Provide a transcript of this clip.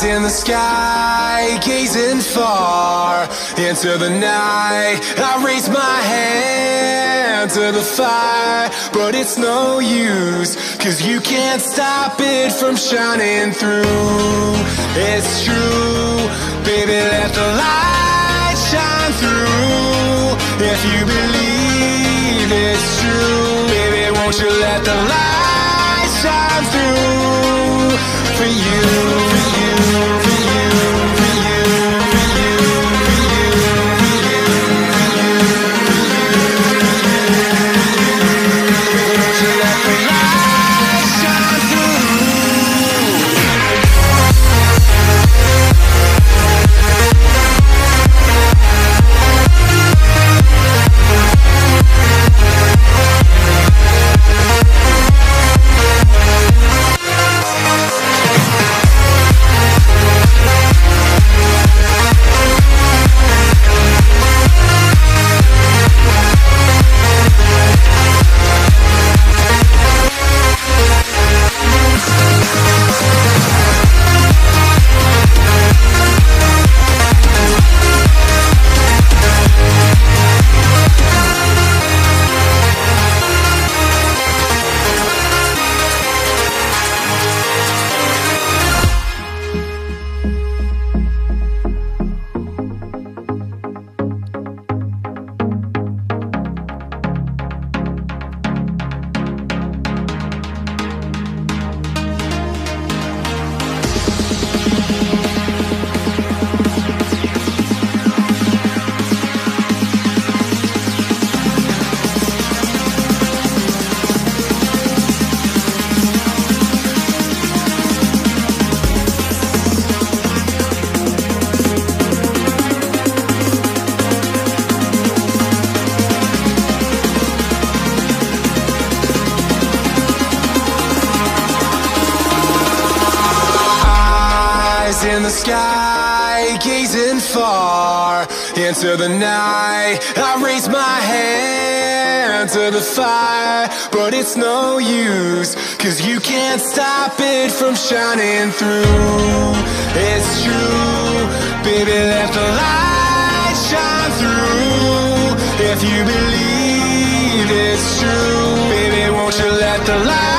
In the sky, gazing far into the night, I raise my hand to the fire, but it's no use, 'cause you can't stop it from shining through. It's true, baby, let the light shine through. If you believe it's true, baby, won't you let the light shine through for you, for you, for you, for you, for you, for you, for you, for you, won't you let the light shine through? In the sky, gazing far into the night, I raise my hand to the fire, but it's no use, 'cause you can't stop it from shining through. It's true, baby, let the light shine through. If you believe it's true, baby, won't you let the light